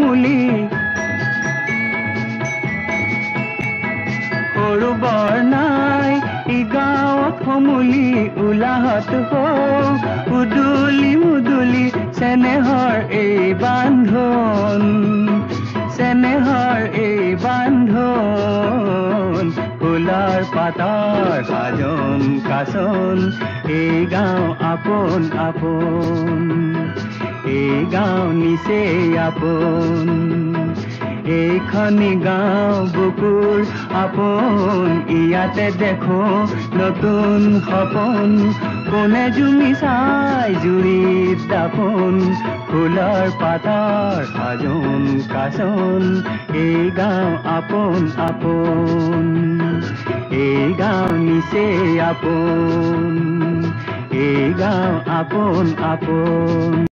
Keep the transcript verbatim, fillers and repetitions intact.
সমূলি সৰু বৰ নাই ই গাঁৱত সমূলি উলাহত হওক উদুলি মুদুলি চেনেহৰ এই বান্ধন চেনেহৰ এই বান্ধন ফুলৰ পাতৰ সাজন কাচন এই গাঁও আপোন আপোন এই গাঁও নিচেই আপোন এইখনি গাঁও বুকুৰ আপোন ইয়াতে দেখো নতুন সপোন কোনে জুমি চাই জুৰিত দাপোন ফুলৰ পাতৰ সাজোন কাচোন এই গাঁও আপোন আপোন এই গাঁও নিচেই আপোন এই গাঁও আপোন আপোন।